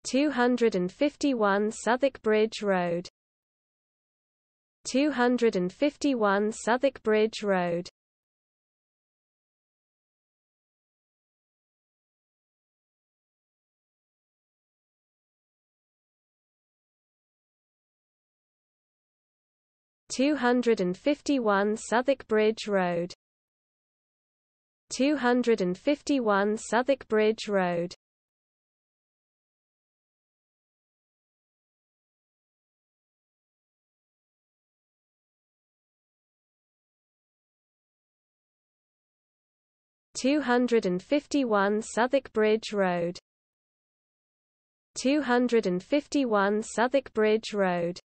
251 Southwark Bridge Road, 251 Southwark Bridge Road, 251 Southwark Bridge Road, 251 Southwark Bridge Road, 251 Southwark Bridge Road, 251 Southwark Bridge Road,